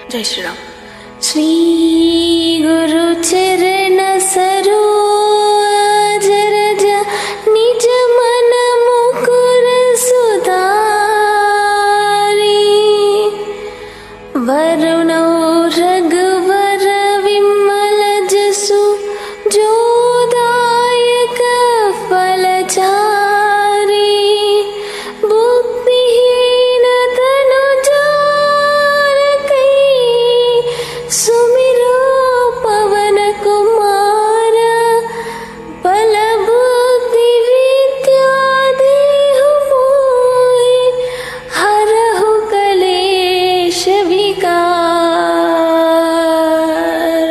जय श्री राम। श्री गुरु चरण सरोज रज निज मन मुकुर सुधारी वरुणो रघुवर विमल जसु जोदायक फलचारी बुद्धिहीन तनु जारकै सुमिरो पवन कुमार बल बुद्धि विद्या देहु मोहि हरहु कलेश विकार।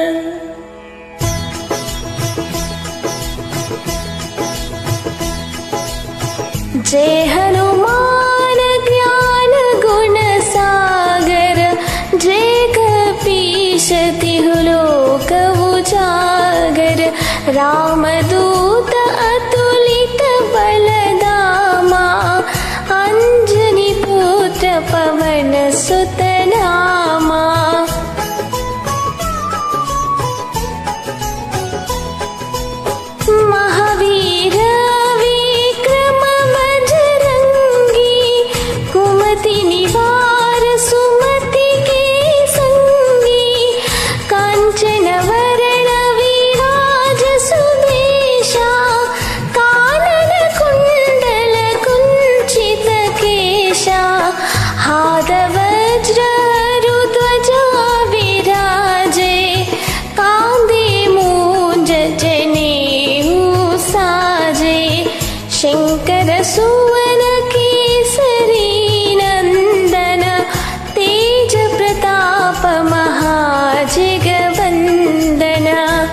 जय हनुमान ज्ञान गुण सागर जय कपीश तिहु लोक उजागर रामदूत अतुलित बलधामा अंजनी पुत्र पवन सुत नामा। महावीर विक्रम बजरंगी कुमति निवार सुमति के संगी कांचन वरण विराज सुबेशा कानन कुंडल कुंचित केशा हाथ वज्र ध्वजा विराजे कांधे मूंज जनेऊ साजे शंकर सुवन केसरी नंदन तेज प्रताप महाजगवंदन।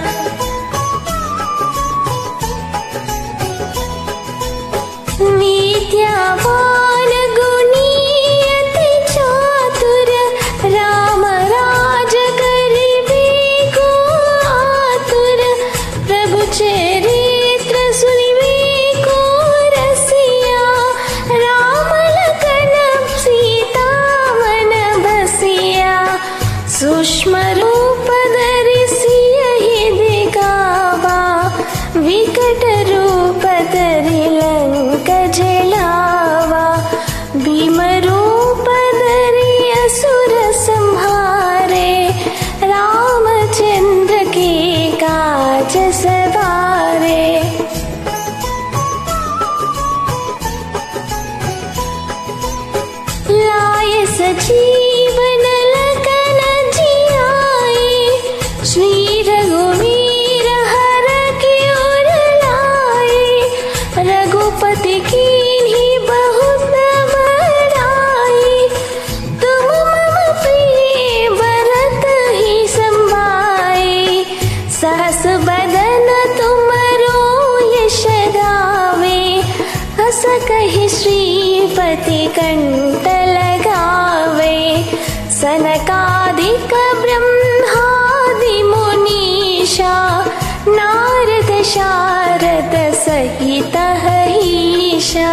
विद्यावान गुणी अति चातुर राम राज करिबे को आतुर प्रभु चरित्र सुनिबे को रसिया राम लखन सीता मन बसिया सूक्ष्म रूप धरि सियहि दिखावा विकट रूप धरि लंक जलावा भीम रूप धरि असुर संहारे रामचंद्र के काज सवारे। लाए सजीवन लखन जियाए श्री रघुवीर हर की ओर लाए रघुपति कीन्ही बहुत बड़ाई तुम मम प्रिय भरत ही संभाए सहस बदन तुमरो यश गावे हस कहि श्रीपति कंठ लगावे सनकादिक ब्रह्मादि मुनीषा नारद शारद सहित ईशा।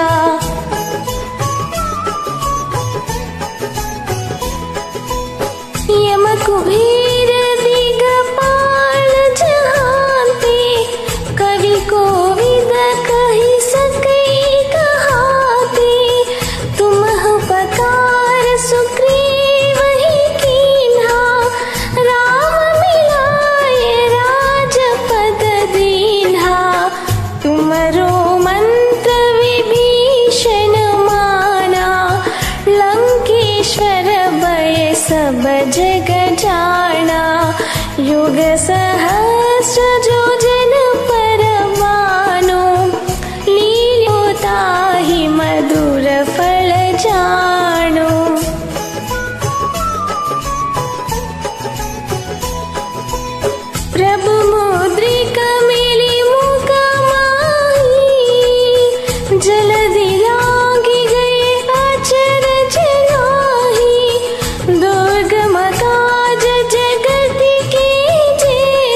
यम कुबेर दिगपाल जहांते कवि कोविद कहि सकै कहाते तुमहु पकार सुग्रीव ही कीन्हा राम मिलाए राजपद दीन्हा तुमरो मंत्र विभीषण माना लंकेश्वर भय सब जग जाना युग सहस्र जो जन पर मानो लील्यो ताहि मधुर फल जानो। प्रभु मुद्रिका मिली मुख माही जल्दी लागी गए अचरज नाही दुर्गम काज जगत के जेते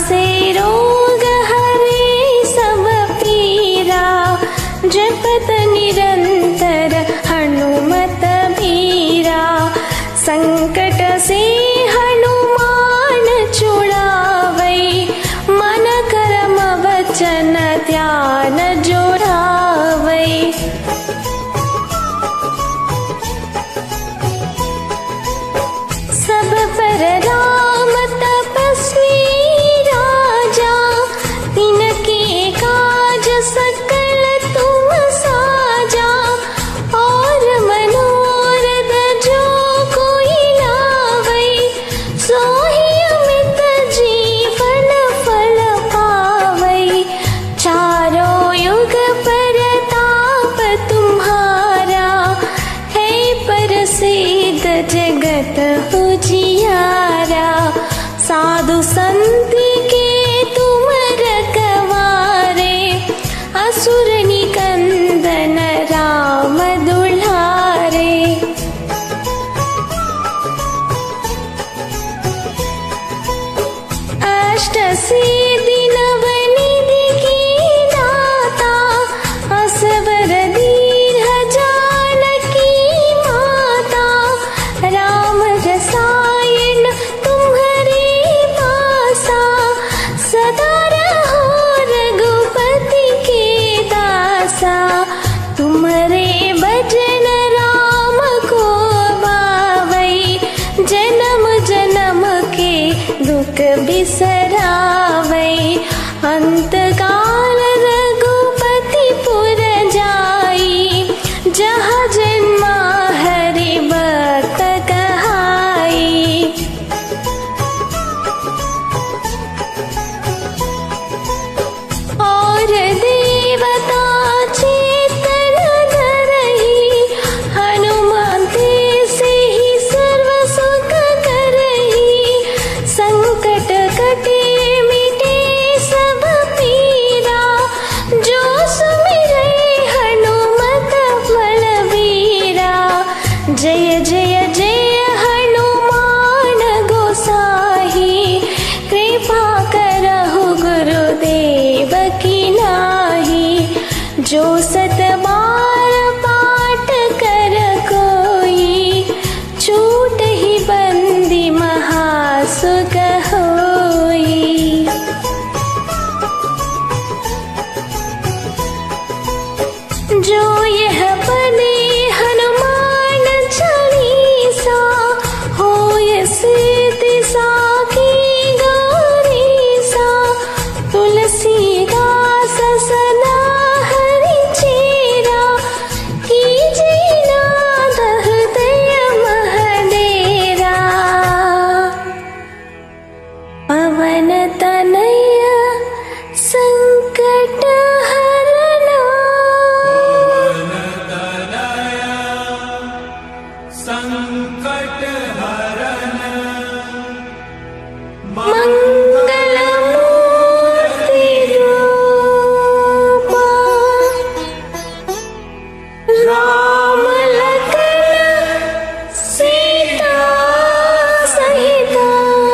से रोग हरे सब पीरा, जपत निरंतर हनुमत बीरा। संकट से हनुमान छुड़ावै, मन कर्म वचन ध्यान जोड़ावै। सब पर राम तपस्वी राजा, तिनके काज सकल तुम साजा। और मनोरथ जो कोई लावै, सोहि अमित जीवन फल पावै। चारों युग परताप तुम्हारा, है प्रसिद्ध जगत उजियारा। साधु संत के तुम रखवारे, असुर निकंदन राम दुलारे। अष्ट सिद्धि नवनिधि की दाता, असवर दीर्घ जानकी माता। राम रसायन तुम्हारे पासा, सदा रहो रघुपति के दासा। तुम्हारे भजन राम को पावै, जन्म जन्म के दुख बिसरावै। अंत काल रघुपति पुर जाई, जहाँ जन्मा हरि भक्त कहाई। और देवता चेतन धरहि, हनुमान से ही सर्व सुख करहि। संकट कटे मिटे सब पीरा, जो सुमिरै हनुमत बलबीरा। जय जय जय हनुमान गोसाई, कृपा करहु गुरुदेव की नाहि। जो सत बार पाठ कर कोई, छूट ही बंदी महासुख होई। जो यह पढ़े हनुमान चालीसा, होय सिद्धि साखी गौरीसा। तुलसीदास सदा हरि चेरा, कीजे नाथ हृदय मह डेरा। पवन तनय संकट हरना, संकट हरन मंगल मूर्ति रूपा। राम लखन सीता सहिता,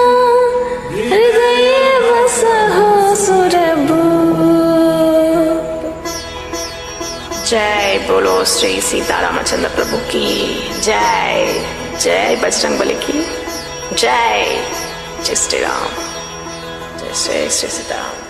हृदय बसहु सुरभूप। जय बोलो श्री सीता रामचंद्र प्रभु की जय। जय बजरंगबली की जय। जय श्री राम, जय श्री सीताराम।